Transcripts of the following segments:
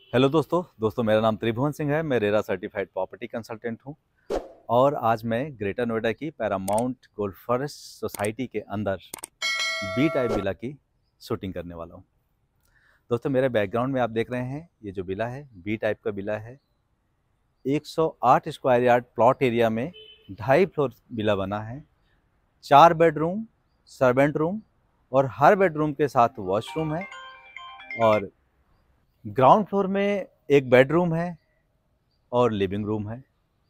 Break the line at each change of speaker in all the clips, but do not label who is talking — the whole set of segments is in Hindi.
हेलो दोस्तों मेरा नाम त्रिभुवन सिंह है। मैं रेरा सर्टिफाइड प्रॉपर्टी कंसल्टेंट हूं और आज मैं ग्रेटर नोएडा की पैरामाउंट गोल्फ फॉरेस्ट सोसाइटी के अंदर बी टाइप विला की शूटिंग करने वाला हूं। दोस्तों मेरे बैकग्राउंड में आप देख रहे हैं ये जो विला है बी टाइप का विला है। 108 स्क्वायर यार्ड प्लॉट एरिया में 2.5 फ्लोर विला बना है। 4 बेडरूम, सर्वेंट रूम और हर बेडरूम के साथ वॉशरूम है और ग्राउंड फ्लोर में एक बेडरूम है और लिविंग रूम है।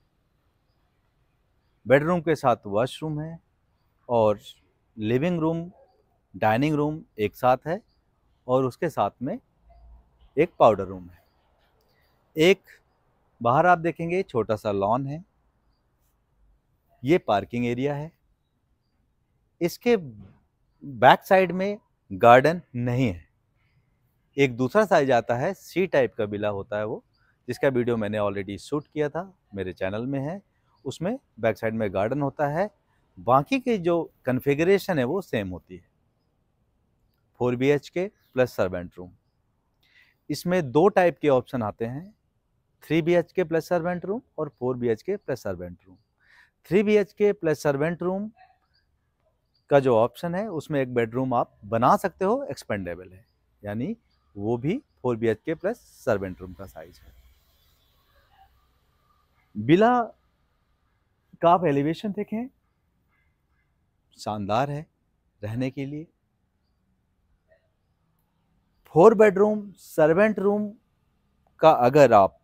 बेडरूम के साथ वॉशरूम है और लिविंग रूम डाइनिंग रूम एक साथ है और उसके साथ में एक पाउडर रूम है। एक बाहर आप देखेंगे छोटा सा लॉन है। ये पार्किंग एरिया है। इसके बैक साइड में गार्डन नहीं है। एक दूसरा साइज आता है, सी टाइप का विला होता है वो, जिसका वीडियो मैंने ऑलरेडी शूट किया था, मेरे चैनल में है। उसमें बैक साइड में गार्डन होता है। बाकी की जो कन्फिगरेशन है वो सेम होती है। 4 BHK प्लस सर्वेंट रूम। इसमें 2 टाइप के ऑप्शन आते हैं, 3 BHK प्लस सर्वेंट रूम और 4 BHK plus servant room. 3 BHK plus servant room का जो ऑप्शन है उसमें एक बेडरूम आप बना सकते हो, एक्सपेंडेबल है, यानी वो भी 4 BHK प्लस सर्वेंट रूम का साइज है। विला का आप एलिवेशन देखें, शानदार है रहने के लिए। 4 बेडरूम सर्वेंट रूम का अगर आप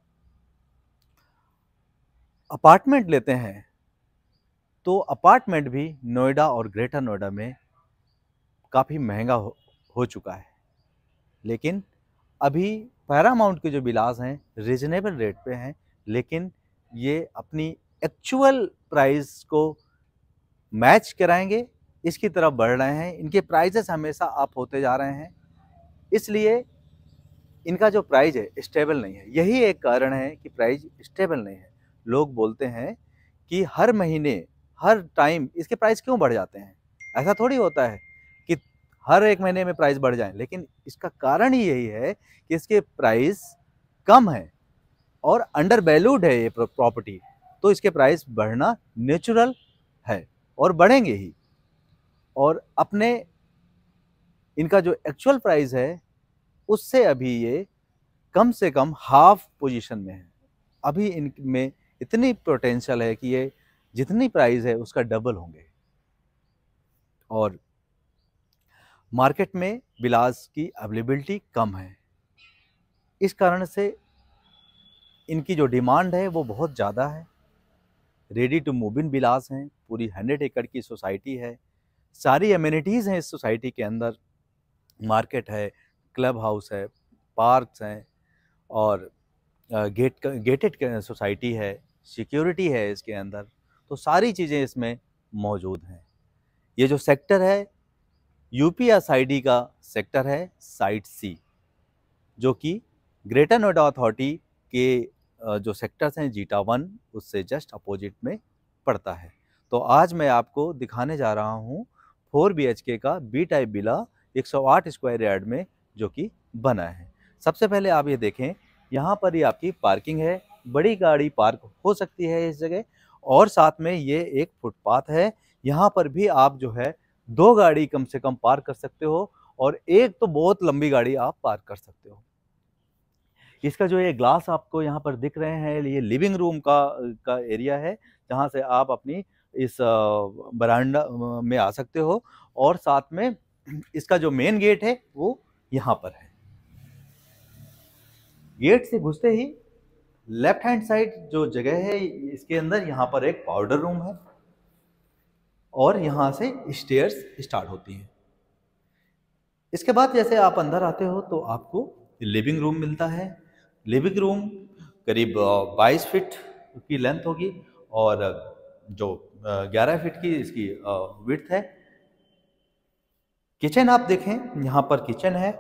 अपार्टमेंट लेते हैं तो अपार्टमेंट भी नोएडा और ग्रेटर नोएडा में काफ़ी महंगा हो चुका है। लेकिन अभी पैरामाउंट के जो विलास हैं रीजनेबल रेट पे हैं, लेकिन ये अपनी एक्चुअल प्राइस को मैच कराएंगे, इसकी तरफ बढ़ रहे हैं। इनके प्राइजेस हमेशा अप होते जा रहे हैं, इसलिए इनका जो प्राइस है स्टेबल नहीं है। यही एक कारण है कि प्राइस स्टेबल नहीं है। लोग बोलते हैं कि हर महीने हर टाइम इसके प्राइस क्यों बढ़ जाते हैं। ऐसा थोड़ी होता है कि हर एक महीने में प्राइस बढ़ जाए, लेकिन इसका कारण ही यही है कि इसके प्राइस कम है और अंडर वैल्यूड है ये प्रॉपर्टी, तो इसके प्राइस बढ़ना नेचुरल है और बढ़ेंगे ही। और अपने इनका जो एक्चुअल प्राइस है उससे अभी ये कम से कम हाफ पोजीशन में है। अभी इनमें इतनी पोटेंशियल है कि ये जितनी प्राइस है उसका डबल होंगे। और मार्केट में विलास की अवेलेबिलिटी कम है, इस कारण से इनकी जो डिमांड है वो बहुत ज़्यादा है। Ready to move in villas हैं। पूरी 100 एकड़ की सोसाइटी है। सारी एमिनिटीज़ हैं इस सोसाइटी के अंदर। मार्केट है, क्लब हाउस है, पार्क्स हैं और गेटेड सोसाइटी है, सिक्योरिटी है इसके अंदर, तो सारी चीज़ें इसमें मौजूद हैं। ये जो सेक्टर है UPSID का सेक्टर है, साइट सी, जो कि ग्रेटर नोएडा अथॉरिटी के जो सेक्टर्स हैं जीटा 1 उससे जस्ट अपोजिट में पड़ता है। तो आज मैं आपको दिखाने जा रहा हूँ 4 BHK का B type villa 108 square yard में जो कि बना है। सबसे पहले आप ये देखें, यहाँ पर ही आपकी पार्किंग है। बड़ी गाड़ी पार्क हो सकती है इस जगह, और साथ में ये एक फुटपाथ है। यहाँ पर भी आप जो है 2 गाड़ी कम से कम पार्क कर सकते हो और एक तो बहुत लंबी गाड़ी आप पार्क कर सकते हो। इसका जो ये ग्लास आपको यहाँ पर दिख रहे हैं, ये लिविंग रूम का एरिया है, जहाँ से आप अपनी इस बरामदा में आ सकते हो। और साथ में इसका जो मेन गेट है वो यहाँ पर है। गेट से घुसते ही लेफ्ट हैंड साइड जो जगह है इसके अंदर, यहाँ पर एक पाउडर रूम है और यहाँ से स्टेयर्स स्टार्ट होती हैं। इसके बाद जैसे आप अंदर आते हो तो आपको लिविंग रूम मिलता है। लिविंग रूम करीब 22 फीट की लेंथ होगी और जो 11 फीट की इसकी विड्थ है। किचन आप देखें, यहाँ पर किचन है।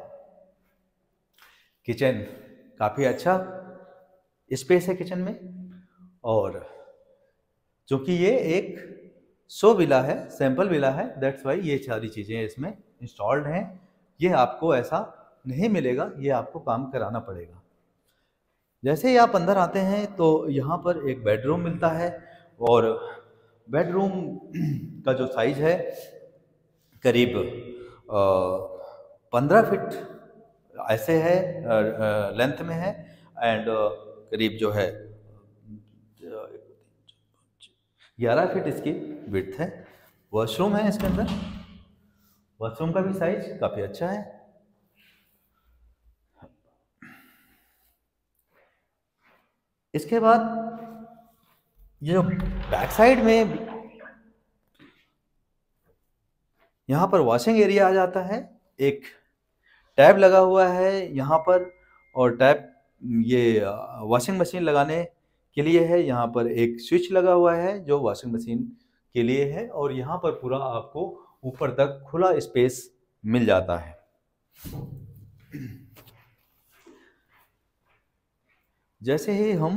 किचन काफ़ी अच्छा स्पेस है किचन में, और चूँकि ये एक शो विला है, सैंपल विला है, दैट्स वाई ये सारी चीज़ें इसमें इंस्टॉल्ड हैं। ये आपको ऐसा नहीं मिलेगा, ये आपको काम कराना पड़ेगा। जैसे ही आप अंदर आते हैं तो यहाँ पर एक बेडरूम मिलता है, और बेडरूम का जो साइज है करीब 15 फीट ऐसे है, लेंथ में है, एंड करीब जो है 11 फीट इसकी विड्थ है। वॉशरूम है इसके अंदर, वॉशरूम का भी साइज काफ़ी अच्छा है। इसके बाद ये जो बैक साइड में यहाँ पर वॉशिंग एरिया आ जाता है। एक टैब लगा हुआ है यहाँ पर, और टैब ये वॉशिंग मशीन लगाने के लिए है। यहाँ पर एक स्विच लगा हुआ है जो वॉशिंग मशीन के लिए है, और यहाँ पर पूरा आपको ऊपर तक खुला स्पेस मिल जाता है। जैसे ही हम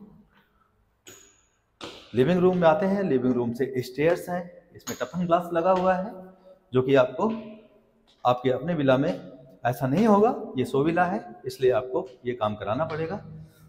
लिविंग रूम में आते हैं, लिविंग रूम से स्टेयर्स हैं, इसमें टफन ग्लास लगा हुआ है, जो कि आपको आपके अपने विला में ऐसा नहीं होगा। ये सो विला है, इसलिए आपको ये काम कराना पड़ेगा।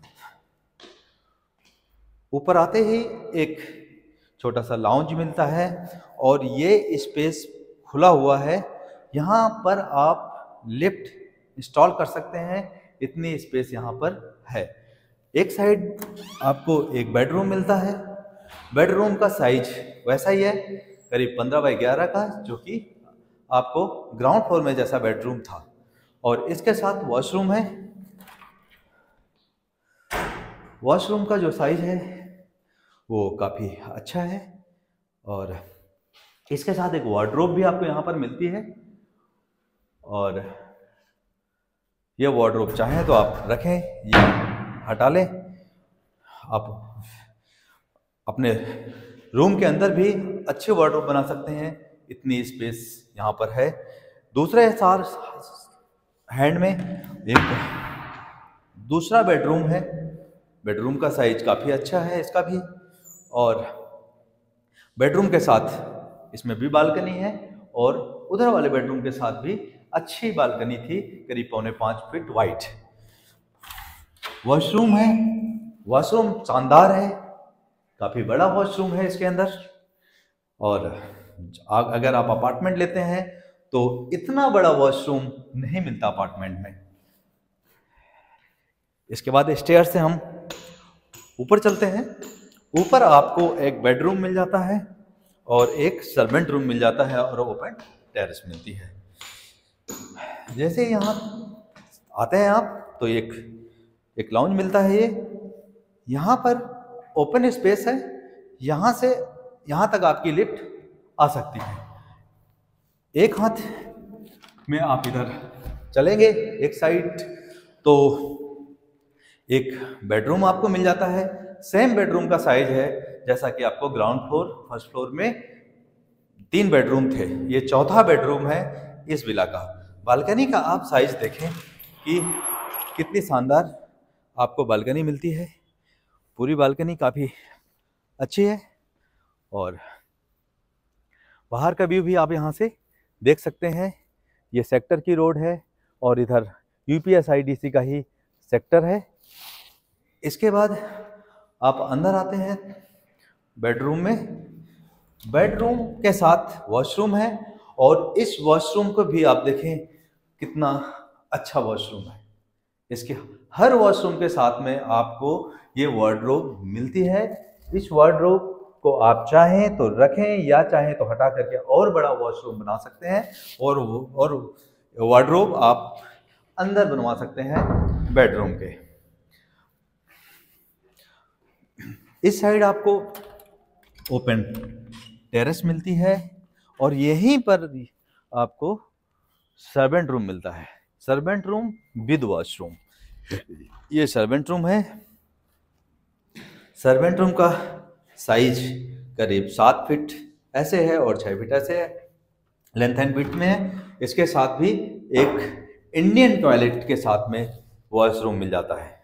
ऊपर आते ही एक छोटा सा लाउंज मिलता है, और ये स्पेस खुला हुआ है। यहाँ पर आप लिफ्ट इंस्टॉल कर सकते हैं, इतनी स्पेस यहाँ पर है। एक साइड आपको एक बेडरूम मिलता है। बेडरूम का साइज वैसा ही है, करीब 15x11 का, जो कि आपको ग्राउंड फ्लोर में जैसा बेडरूम था। और इसके साथ वॉशरूम है। वॉशरूम का जो साइज है वो काफ़ी अच्छा है, और इसके साथ एक वार्डरोब भी आपको यहाँ पर मिलती है। और ये वार्डरोब चाहें तो आप रखें या हटा लें। आप अपने रूम के अंदर भी अच्छे वार्डरोब बना सकते हैं, इतनी स्पेस यहाँ पर है। दूसरे सार हैंड में एक दूसरा बेडरूम है। बेडरूम का साइज काफ़ी अच्छा है इसका भी, और बेडरूम के साथ इसमें भी बालकनी है, और उधर वाले बेडरूम के साथ भी अच्छी बालकनी थी, करीब 4.25 फीट वाइड। वॉशरूम है, वॉशरूम शानदार है, काफ़ी बड़ा वॉशरूम है इसके अंदर। और अगर आप अपार्टमेंट लेते हैं तो इतना बड़ा वॉशरूम नहीं मिलता अपार्टमेंट में। इसके बाद स्टेयर से हम ऊपर चलते हैं। ऊपर आपको एक बेडरूम मिल जाता है, और एक सर्वेंट रूम मिल जाता है, और ओपन टेरेस मिलती है। जैसे यहाँ आते हैं आप तो एक लाउंज मिलता है। ये यहाँ पर ओपन स्पेस है, यहाँ से यहाँ तक आपकी लिफ्ट आ सकती है। एक हाथ में आप इधर चलेंगे एक साइड तो एक बेडरूम आपको मिल जाता है। सेम बेडरूम का साइज है जैसा कि आपको ग्राउंड फ्लोर फर्स्ट फ्लोर में 3 बेडरूम थे, ये चौथा बेडरूम है इस विला का। बालकनी का आप साइज देखें कि कितनी शानदार आपको बालकनी मिलती है। पूरी बालकनी काफ़ी अच्छी है, और बाहर का व्यू भी आप यहाँ से देख सकते हैं। ये सेक्टर की रोड है, और इधर यूपीएसआईडीसी का ही सेक्टर है। इसके बाद आप अंदर आते हैं बेडरूम में। बेडरूम के साथ वॉशरूम है, और इस वॉशरूम को भी आप देखें कितना अच्छा वॉशरूम है। इसके हर वॉशरूम के साथ में आपको ये वार्डरोब मिलती है। इस वार्डरोब को आप चाहें तो रखें या चाहें तो हटा करके और बड़ा वॉशरूम बना सकते हैं, और वार्डरोब आप अंदर बनवा सकते हैं बेडरूम के। इस साइड आपको ओपन टेरेस मिलती है, और यहीं पर आपको सर्वेंट रूम मिलता है। Servant room with washroom. ये सर्वेंट रूम है। सर्वेंट रूम का साइज करीब 7 फीट ऐसे है, और 6 फीट ऐसे है, लेंथ एंड विड्थ में है। इसके साथ भी एक इंडियन टॉयलेट के साथ में वॉशरूम मिल जाता है।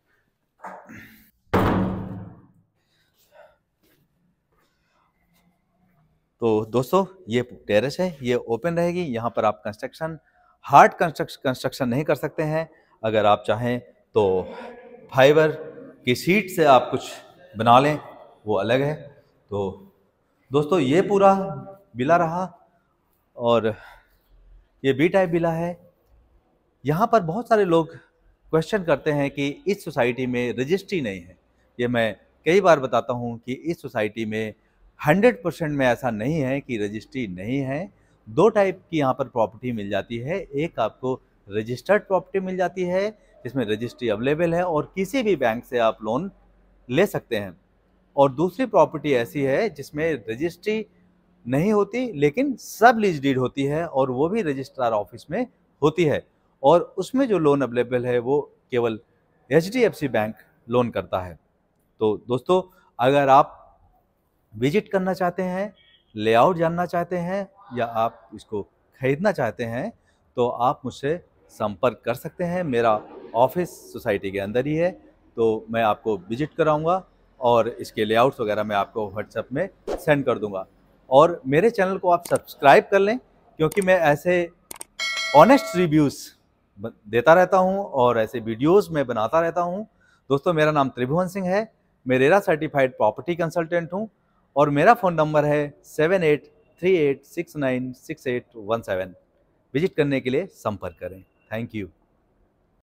तो दोस्तों ये टेरेस है, ये ओपन रहेगी। यहाँ पर आप हार्ड कंस्ट्रक्शन नहीं कर सकते हैं। अगर आप चाहें तो फाइबर की शीट से आप कुछ बना लें वो अलग है। तो दोस्तों ये पूरा विला रहा और ये बी टाइप विला है। यहाँ पर बहुत सारे लोग क्वेश्चन करते हैं कि इस सोसाइटी में रजिस्ट्री नहीं है। ये मैं कई बार बताता हूँ कि इस सोसाइटी में 100% में ऐसा नहीं है कि रजिस्ट्री नहीं है। दो टाइप की यहाँ पर प्रॉपर्टी मिल जाती है। एक आपको रजिस्टर्ड प्रॉपर्टी मिल जाती है जिसमें रजिस्ट्री अवेलेबल है और किसी भी बैंक से आप लोन ले सकते हैं, और दूसरी प्रॉपर्टी ऐसी है जिसमें रजिस्ट्री नहीं होती लेकिन सब लीज डीड होती है और वो भी रजिस्ट्रार ऑफिस में होती है, और उसमें जो लोन अवेलेबल है वो केवल HDFC बैंक लोन करता है। तो दोस्तों अगर आप विजिट करना चाहते हैं, लेआउट जानना चाहते हैं या आप इसको खरीदना चाहते हैं तो आप मुझसे संपर्क कर सकते हैं। मेरा ऑफिस सोसाइटी के अंदर ही है, तो मैं आपको विजिट कराऊंगा और इसके लेआउट्स वगैरह मैं आपको व्हाट्सएप में सेंड कर दूंगा। और मेरे चैनल को आप सब्सक्राइब कर लें क्योंकि मैं ऐसे ऑनेस्ट रिव्यूज़ देता रहता हूं और ऐसे वीडियोस मैं बनाता रहता हूं। दोस्तों मेरा नाम त्रिभुवन सिंह है, मैं रेरा सर्टिफाइड प्रॉपर्टी कंसल्टेंट हूं और मेरा फ़ोन नंबर है 7838696817। विजिट करने के लिए संपर्क करें। Thank you.